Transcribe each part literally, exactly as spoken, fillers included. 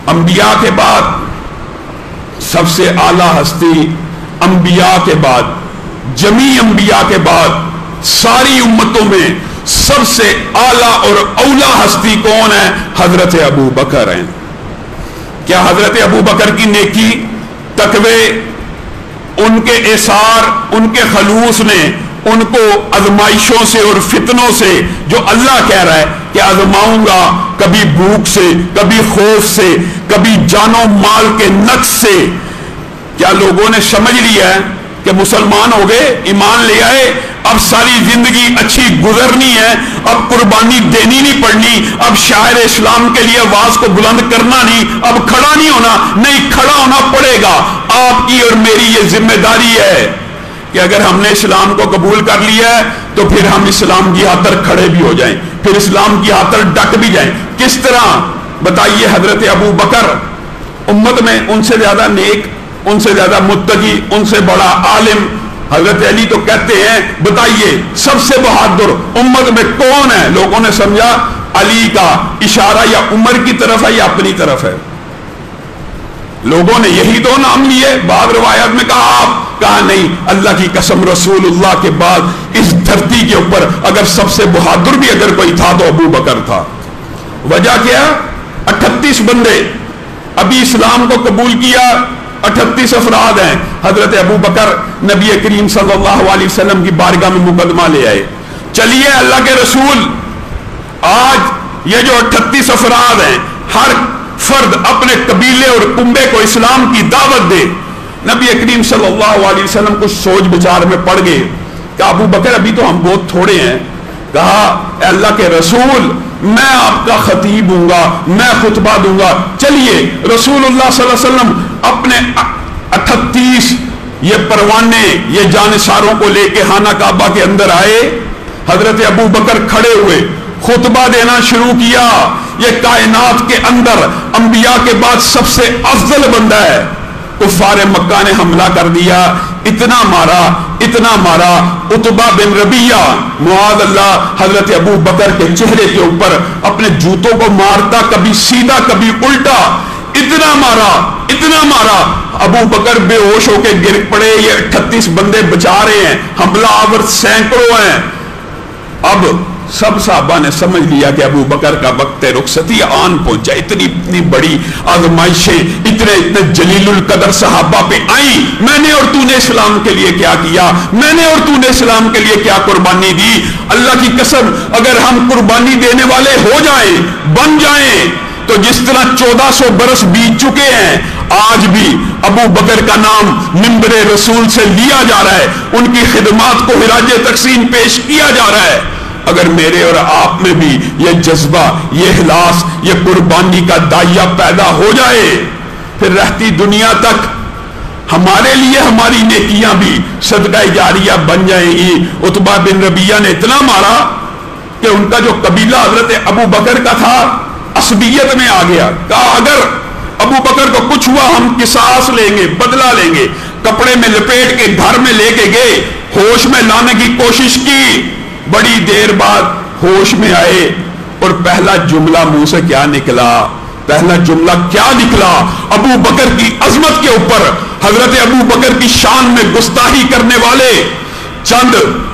انبیاء کے بعد سب سے اعلیٰ ہستی، انبیاء کے بعد، جمیع انبیاء کے بعد ساری امتوں میں سب سے اعلیٰ اور اولا ہستی کون ہے؟ حضرت ابو بکر ہیں۔ کیا حضرت ابو بکر کی نیکی، تقوی، ان کے اثار، ان کے خلوص نے ان کو آزمائشوں سے اور فتنوں سے، جو اللہ کہہ رہا ہے کہ آزماؤں گا، کبھی بھوک سے، کبھی خوف سے، کبھی جان و مال کے نقص سے، کیا لوگوں نے سمجھ لیا ہے کہ مسلمان ہو گئے، ایمان لے آئے، اب ساری زندگی اچھی گزرنی ہے، اب قربانی دینی نہیں پڑنی، اب شاعر اسلام کے لیے آواز کو بلند کرنا نہیں، اب کھڑا نہیں ہونا، نہیں کھڑا ہونا پڑے گا۔ آپ کی اور میری یہ ذمہ داری ہے کہ اگر ہم نے اسلام کو قبول کر لیا ہے تو پھر ہم اسلام کی خاطر کھڑے بھی ہو جائیں، پھر اسلام کی خاطر ڈٹ بھی جائیں۔ کس طرح بتائیے؟ حضرت ابو بکر امت میں ان سے زیادہ نیک، ان سے زیادہ متقی، ان سے بڑا عالم، حضرت علی تو کہتے ہیں بتائیے سب سے بہادر امت میں کون ہے؟ لوگوں نے سمجھا علی کا اشارہ یا عمر کی طرف ہے یا اپنی طرف ہے، لوگوں نے یہی دو نام لیے، بعض روایات میں کہا آپ، کہا نہیں، اللہ کی قسم رسول اللہ کے بعد اس دھرتی کے اوپر اگر سب سے بہادر بھی اگر کوئی تھا تو ابو بکر تھا۔ وجہ کیا؟ اٹھتیس بندے ابھی اسلام کو قبول کیا، اٹھتیس افراد ہیں۔ حضرت ابو بکر نبی کریم صلی اللہ علیہ وسلم کی بارگاہ میں مقدمہ لے آئے، چلیے اللہ کے رسول، آج یہ جو اٹھتیس افراد ہیں ہر فرد اپنے قبیلے اور کنبے کو اسلام کی دعوت دے۔ نبی کریم صلی اللہ علیہ وسلم کچھ سوچ بچار میں پڑ گئے، کہا ابو بکر ابھی تو ہم بہت تھوڑے ہیں، کہا اے اللہ کے رسول میں آپ کا خطیب ہوں گا، میں خطبہ دوں گا، چلیے۔ رسول اللہ صلی اللہ علیہ وسلم اپنے اٹھتیس یہ پروانے، یہ جانثاروں کو لے کے خانہ کعبہ کے اندر آئے، حضرت ابو بکر کھڑے ہوئے، خطبہ دینا شروع کیا۔ یہ کائنات کے اندر انبیاء کے بعد سب سے افضل بندہ ہے۔ کفار مکہ نے حملہ کر دیا، اتنا مارا اتنا مارا، عتبہ بن ربیعہ معاذ اللہ حضرت ابو بکر کے چہرے کے اوپر اپنے جوتوں کو مارتا، کبھی سیدھا کبھی الٹا، اتنا مارا اتنا مارا، ابو بکر بے ہوش ہو کے گر پڑے۔ یہ اٹھتیس بندے بچا رہے ہیں، حملہ آور سینکڑوں ہیں۔ اب سب صحابہ نے سمجھ لیا کہ ابو بکر کا وقت رخصتی آن پہنچا، اتنی اتنی بڑی آزمائشیں اتنے اتنے جلیل القدر صحابہ پہ آئیں، میں نے اور تو نے اسلام کے لیے کیا کیا، میں نے اور تو نے اسلام کے لیے کیا قربانی دی۔ اللہ کی قسم اگر ہم قربانی دینے والے ہو جائیں، بن جائیں، تو جس طرح چودہ سو برس بیت چکے ہیں، آج بھی ابو بکر کا نام منبر رسول سے لیا جا رہا ہے، ان کی خدمات کو خراج تحسین پیش کیا جا رہا ہے۔ اگر میرے اور آپ میں بھی یہ جذبہ، یہ اخلاص، یہ قربانی کا دائیا پیدا ہو جائے، پھر رہتی دنیا تک ہمارے لیے ہماری نیکیاں بھی صدقہ جاریہ بن جائیں گی۔ عتبہ بن ربیعہ نے اتنا مارا کہ ان کا جو قبیلہ حضرت ابو بکر کا تھا عصبیت میں آ گیا، کہا اگر ابو بکر کو کچھ ہوا ہم قصاص لیں گے، بدلہ لیں گے۔ کپڑے میں لپیٹ کے گھر میں لے کے گئے، ہوش میں لانے کی کوشش کی، بڑی دیر بعد ہوش میں آئے، اور پہلا جملہ منہ سے کیا نکلا؟ پہلا جملہ کیا نکلا؟ ابو بکر کی عظمت کے اوپر، حضرت ابو بکر کی شان میں گستاخی کرنے والے چند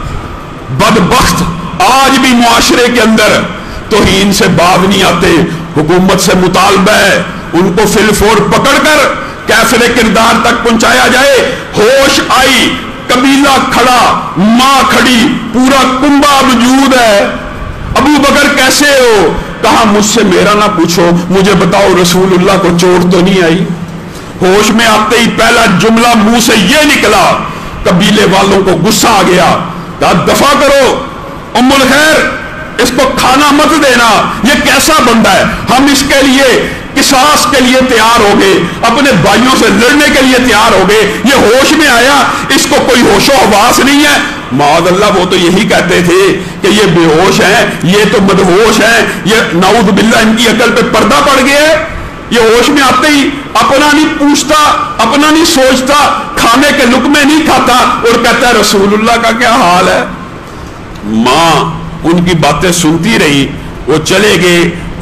بدبخت آج بھی معاشرے کے اندر توہین سے باز نہیں آتے۔ حکومت سے مطالبہ ہے ان کو فی الفور پکڑ کر کیفر کردار تک پہنچایا جائے۔ ہوش آئی، قبیلہ کھڑا، ماں کھڑی، پورا کنبہ موجود ہے۔ ابو بکر کیسے ہو؟ کہا مجھ سے میرا نہ پوچھو، مجھے بتاؤ رسول اللہ کو چوٹ تو نہیں آئی؟ ہوش میں آتے ہی پہلا جملہ منہ سے یہ نکلا، قبیلے والوں کو غصہ آ گیا، کہا دفع کرو، ام الخیر اس کو کھانا مت دینا، یہ کیسا بندہ ہے؟ ہم اس کے لیے قصاص کے لیے تیار ہو گئے، اپنے بھائیوں سے لڑنے کے لیے تیار ہو گئے، یہ ہوش میں آیا، اس کو کوئی ہوش و حواس نہیں ہے۔ معاذ اللہ وہ تو یہی کہتے تھے کہ یہ بے ہوش ہیں، یہ تو مدہوش ہیں، یہ نعوذ باللہ ان کی عقل پہ پردہ پڑ گیا ہے۔ یہ ہوش میں آتے ہی اپنا نہیں پوچھتا، اپنا نہیں سوچتا، کھانے کے لقمے نہیں کھاتا، اور کہتا ہے رسول اللہ کا کیا حال ہے۔ ماں ان کی باتیں سنتی رہی، وہ چلے گئے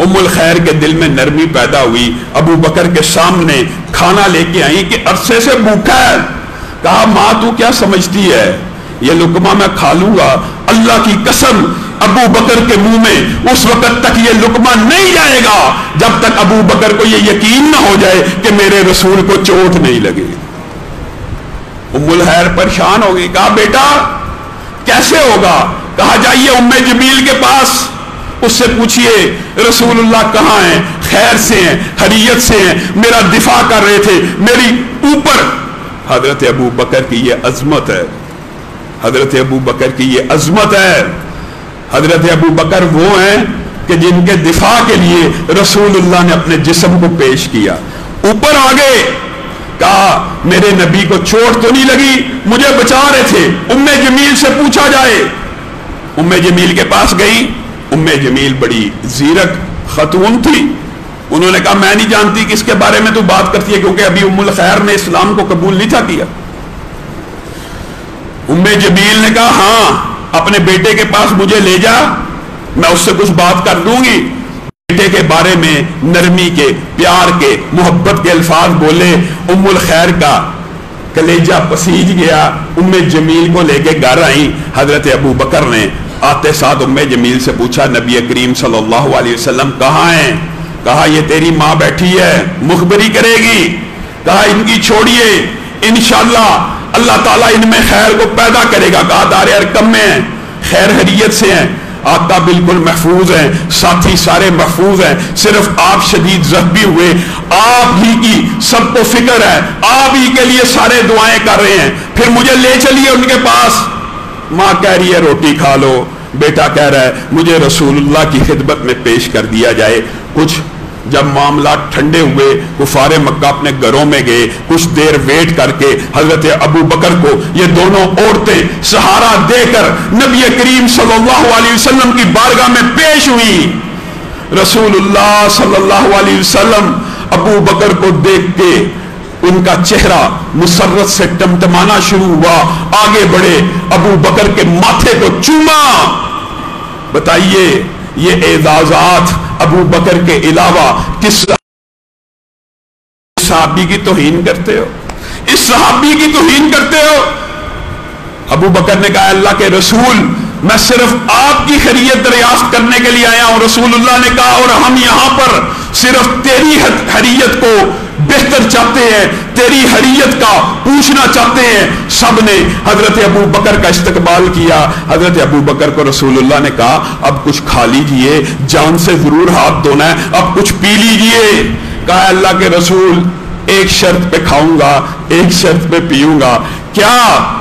ام الخیر کے دل میں نرمی پیدا ہوئی، ابو بکر کے سامنے کھانا لے کے آئی کہ عرصے سے بھوکا ہے. کہا ماں تو کیا سمجھتی ہے، یہ لقمہ میں کھا لوں گا، اللہ کی قسم ابو بکر کے منہ میں اس وقت تک یہ لقمہ نہیں جائے گا جب تک ابو بکر کو یہ یقین نہ ہو جائے کہ میرے رسول کو چوٹ نہیں لگے. ام الخیر پریشان ہو گئی. کہا بیٹا کیسے ہوگا؟ کہا جائیے ام جمیل کے پاس، اس سے پوچھئے رسول اللہ کہاں ہیں، خیر سے ہیں، حریت سے ہیں، میرا دفاع کر رہے تھے میری اوپر. حضرت ابو بکر کی یہ عظمت ہے، حضرت ابو بکر کی یہ عظمت ہے. حضرت ابو بکر وہ ہیں کہ جن کے دفاع کے لیے رسول اللہ نے اپنے جسم کو پیش کیا. اوپر آگے کہا میرے نبی کو چوٹ تو نہیں لگی، مجھے بچا رہے تھے، ام جمیل سے پوچھا جائے. ام جمیل کے پاس گئی. ام جمیل بڑی زیرک خاتون تھی. انہوں نے کہا میں نہیں جانتی کس کے بارے میں تو بات کرتی ہے، کیونکہ ابھی ام الخیر نے اسلام کو قبول نہیں تھا کیا. ام جمیل نے کہا ہاں اپنے بیٹے کے پاس مجھے لے جا، میں اس سے کچھ بات کر دوں گی. بیٹے کے بارے میں نرمی کے، پیار کے، محبت کے الفاظ بولے. ام الخیر کا کلیجہ پسیج گیا. ام جمیل کو لے کے گھر آئی. حضرت ابو بکر نے آتے ساتھ ام جمیل سے پوچھا نبی کریم صلی اللہ علیہ وسلم کہاں ہیں؟ کہا یہ تیری ماں بیٹھی ہے، مخبری کرے گی. کہا ان کی چھوڑیے، انشاءاللہ اللہ تعالیٰ ان میں خیر کو پیدا کرے گا. کہا دار ارقم میں ہیں، خیر حریت سے ہیں، آقا بالکل محفوظ ہیں، ساتھی سارے محفوظ ہیں، صرف آپ شدید زخمی ہوئے، آپ ہی کی سب کو فکر ہے، آپ ہی کے لیے سارے دعائیں کر رہے ہیں، پھر مجھے لے چلیے ان کے پاس. ماں کہہ رہی ہے روٹی کھا لو، بیٹا کہہ رہا ہے مجھے رسول اللہ کی خدمت میں پیش کر دیا جائے. کچھ جب معاملات ٹھنڈے ہوئے کفار مکہ اپنے گھروں میں گئے، کچھ دیر ویٹ کر کے حضرت ابو بکر کو یہ دونوں عورتیں سہارا دے کر نبی کریم صلی اللہ علیہ وسلم کی بارگاہ میں پیش ہوئی. رسول اللہ صلی اللہ علیہ وسلم ابو بکر کو دیکھ کے ان کا چہرہ مسرت سے ٹمٹمانا شروع ہوا. آگے بڑھے، ابو بکر کے ماتھے کو چوما. بتائیے یہ اعزازات ابو بکر کے علاوہ کس صحابی کی توہین کرتے ہو؟ اس صحابی کی توہین کرتے ہو؟ ابو بکر نے کہا اللہ کے رسول میں صرف آپ کی خیریت دریافت کرنے کے لیے آیا ہوں. رسول اللہ نے کہا اور ہم یہاں پر صرف تیری حریت کو بہتر چاہتے ہیں، تیری حریت کا پوچھنا چاہتے ہیں. سب نے حضرت ابو بکر کا استقبال کیا. حضرت ابو بکر کو رسول اللہ نے کہا اب کچھ کھا لیجئے، جان سے ضرور ہاتھ دھونا ہے، اب کچھ پی لیجئے. کہا اللہ کے رسول ایک شرط پہ کھاؤں گا، ایک شرط پہ پیوں گا. کیا؟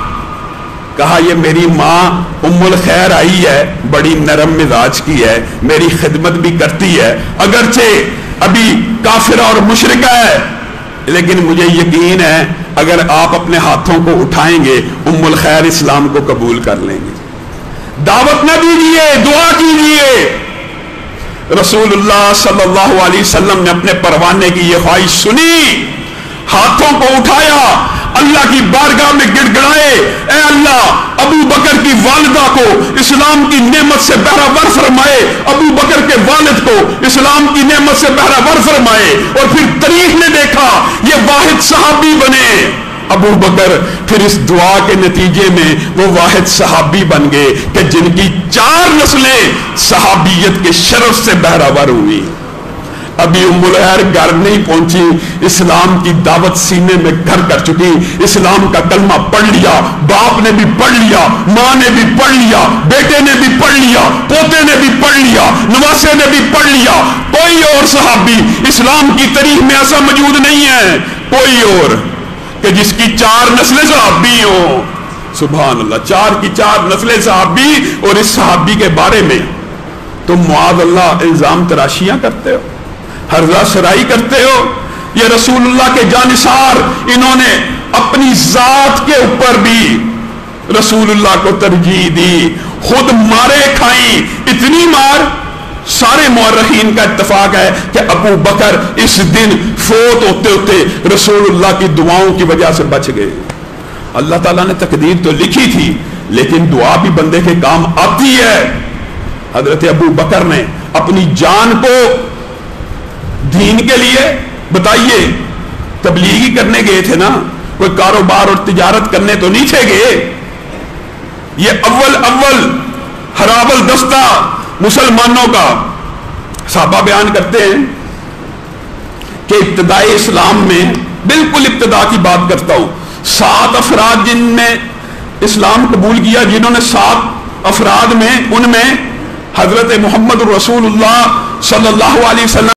کہا یہ میری ماں ام الخیر آئی ہے، بڑی نرم مزاج کی ہے، میری خدمت بھی کرتی ہے، اگرچہ ابھی کافرہ اور مشرکہ ہے، لیکن مجھے یقین ہے اگر آپ اپنے ہاتھوں کو اٹھائیں گے ام الخیر اسلام کو قبول کر لیں گے. دعوت نہ دیجیے، دعا کیجیے. رسول اللہ صلی اللہ علیہ وسلم نے اپنے پروانے کی یہ خواہش سنی، ہاتھوں کو اٹھایا، اللہ کی بارگاہ میں گڑ گڑائے اے اللہ ابو بکر کی والدہ کو اسلام کی نعمت سے بہرہ فرمائے، ابو بکر کے والد کو اسلام کی نعمت سے بہرہ فرمائے. اور پھر تاریخ نے دیکھا یہ واحد صحابی بنے ابو بکر. پھر اس دعا کے نتیجے میں وہ واحد صحابی بن گئے کہ جن کی چار نسلیں صحابیت کے شرف سے بہرہ ہوئی. ابھی ام الخیر گھر نہیں پہنچی، اسلام کی دعوت سینے میں گھر کر چکی، اسلام کا کلمہ پڑھ لیا، باپ نے بھی پڑھ لیا، ماں نے بھی پڑھ لیا، بیٹے نے بھی پڑھ لیا، پوتے نے بھی پڑھ لیا، نواسے نے بھی پڑھ لیا. کوئی اور صحابی اسلام کی تاریخ میں ایسا موجود نہیں ہے کوئی اور کہ جس کی چار نسلیں صحابی ہوں. سبحان اللہ، چار کی چار نسلیں صحابی. اور اس صحابی کے بارے میں تم معاذ اللہ الزام تراشیاں کرتے ہو، حرزہ سرائی کرتے ہو. یہ رسول اللہ کے جانثار، انہوں نے اپنی ذات کے اوپر بھی رسول اللہ کو ترجیح دی، خود مارے کھائیں. اتنی مار سارے مورخین کا اتفاق ہے کہ ابو بکر اس دن فوت ہوتے ہوتے رسول اللہ کی دعاؤں کی وجہ سے بچ گئے. اللہ تعالیٰ نے تقدیر تو لکھی تھی لیکن دعا بھی بندے کے کام آتی ہے. حضرت ابو بکر نے اپنی جان کو دین کے لیے، بتائیے تبلیغی کرنے گئے تھے نا، کوئی کاروبار اور تجارت کرنے تو نہیں تھے گئے. یہ اول اول ہرابل دستہ مسلمانوں کا. صحابہ بیان کرتے ہیں کہ ابتدائی اسلام میں، بالکل ابتدا کی بات کرتا ہوں، سات افراد جن نے اسلام قبول کیا، جنہوں نے سات افراد میں، ان میں حضرت محمد رسول اللہ صلی اللہ علیہ وسلم